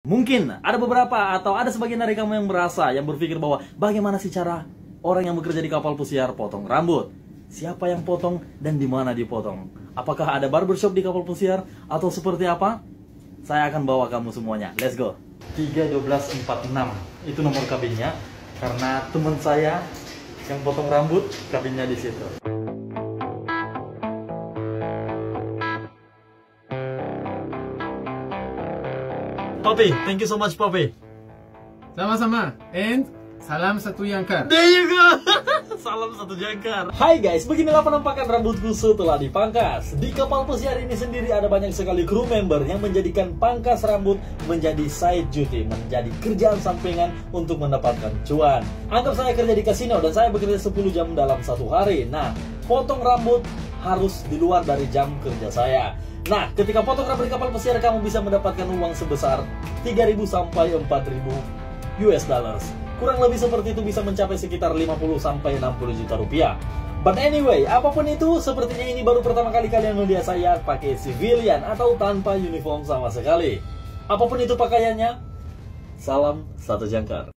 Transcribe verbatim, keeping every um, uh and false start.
Mungkin ada beberapa atau ada sebagian dari kamu yang merasa, yang berpikir bahwa bagaimana sih cara orang yang bekerja di kapal pesiar potong rambut? Siapa yang potong dan di mana dipotong? Apakah ada barbershop di kapal pesiar atau seperti apa? Saya akan bawa kamu semuanya. Let's go. tiga satu dua empat enam itu nomor kabinnya, karena teman saya yang potong rambut kabinnya di situ. Papi, thank you so much, Papi. Sama-sama. And salam satu jangkar. There you go. Salam satu jangkar. Hai guys, beginilah penampakan rambutku setelah dipangkas. Di kapal pesiar ini sendiri ada banyak sekali kru member yang menjadikan pangkas rambut menjadi side duty, menjadi kerjaan sampingan untuk mendapatkan cuan. Anggap saya kerja di kasino dan saya bekerja sepuluh jam dalam satu hari. Nah, potong rambut harus di luar dari jam kerja saya. Nah, ketika potong rambut di kapal pesiar, kamu bisa mendapatkan uang sebesar tiga ribu sampai empat ribu U S dollars. Kurang lebih seperti itu, bisa mencapai sekitar lima puluh sampai enam puluh juta rupiah. But anyway, apapun itu, sepertinya ini baru pertama kali kalian melihat saya pakai civilian atau tanpa uniform sama sekali. Apapun itu pakaiannya, salam satu jangkar.